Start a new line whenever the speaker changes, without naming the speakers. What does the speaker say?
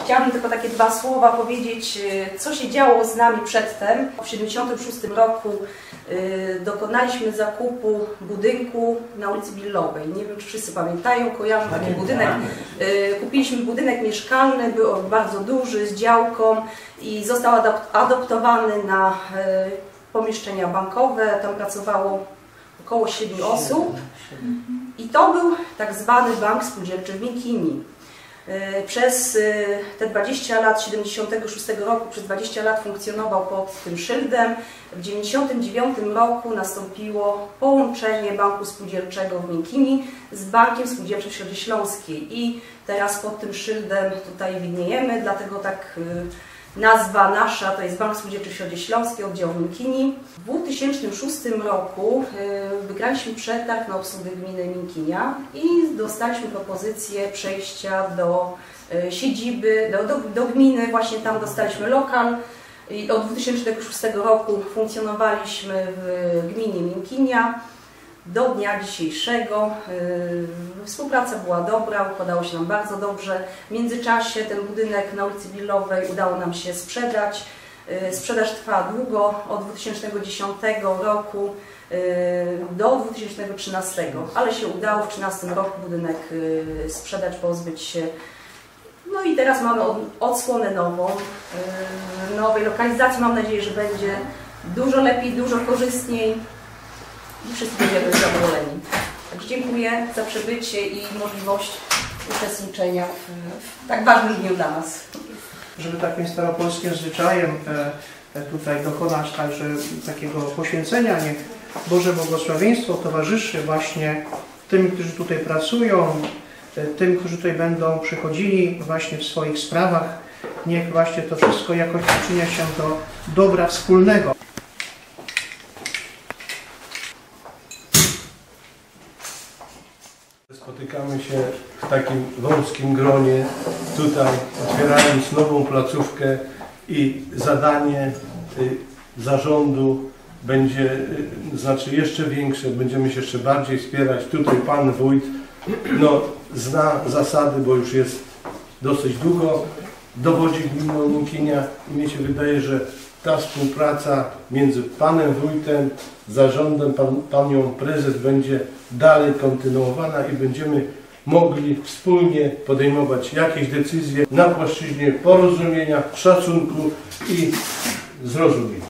Chciałabym tylko takie dwa słowa powiedzieć, co się działo z nami przedtem. W 1976 roku dokonaliśmy zakupu budynku na ulicy Billowej. Nie wiem, czy wszyscy pamiętają, kojarzą taki budynek. Kupiliśmy budynek mieszkalny, był bardzo duży, z działką i został adoptowany na pomieszczenia bankowe. Tam pracowało około 7 osób i to był tak zwany bank spółdzielczy w Minkini. Przez te 20 lat, 76 roku, przez 20 lat funkcjonował pod tym szyldem. W 1999 roku nastąpiło połączenie Banku Spółdzielczego w Minkini z Bankiem Spółdzielczym w Środzie Śląskiej i teraz pod tym szyldem tutaj widniejemy, dlatego tak nazwa nasza to jest Bank Spółdzielczy w Środzie Śląskiej, oddział w Minkini. W 2006 roku wygraliśmy przetarg na obsługę gminy Minkinia i dostaliśmy propozycję przejścia do siedziby, do gminy. Właśnie tam dostaliśmy lokal i od 2006 roku funkcjonowaliśmy w gminie Minkinia do dnia dzisiejszego. Współpraca była dobra, układało się nam bardzo dobrze. W międzyczasie ten budynek na ulicy Billowej udało nam się sprzedać. Sprzedaż trwa długo, od 2010 roku do 2013, ale się udało w 2013 roku budynek sprzedać, pozbyć się. No i teraz mamy odsłonę nową, nowej lokalizacji. Mam nadzieję, że będzie dużo lepiej, dużo korzystniej i wszyscy będziemy zadowoleni. Także dziękuję za przybycie i możliwość uczestniczenia w tak ważnym dniu dla nas.
Żeby takim staropolskim zwyczajem tutaj dokonać także takiego poświęcenia, niech Boże błogosławieństwo towarzyszy właśnie tym, którzy tutaj pracują, tym, którzy tutaj będą przychodzili właśnie w swoich sprawach. Niech właśnie to wszystko jakoś przyczynia się do dobra wspólnego.
Spotykamy się w takim wąskim gronie, tutaj otwierając nową placówkę i zadanie zarządu będzie znaczy jeszcze większe, będziemy się jeszcze bardziej wspierać. Tutaj Pan Wójt zna zasady, bo już jest dosyć długo, dowodzi gminą Minkinia i mi się wydaje, że ta współpraca między Panem Wójtem, zarządem, Panią Prezes będzie dalej kontynuowana i będziemy mogli wspólnie podejmować jakieś decyzje na płaszczyźnie porozumienia, szacunku i zrozumienia.